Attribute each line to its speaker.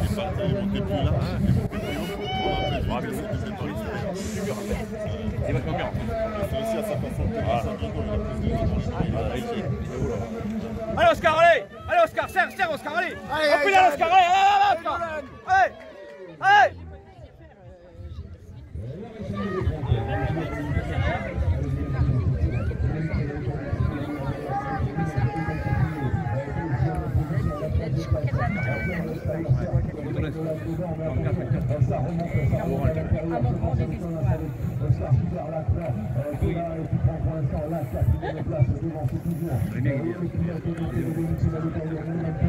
Speaker 1: il est monté plus là, il est monté plus haut. On a apprécié que c'est dans l'histoire.
Speaker 2: C'est vachement bien.
Speaker 1: C'est aussi à sa façon de faire son bingo, il a plus de
Speaker 3: Allez Oscar, allez! Allez Oscar, serre Oscar, allez! Appuie là Oscar, allez Oscar! Allez! Allez!
Speaker 2: Les mecs,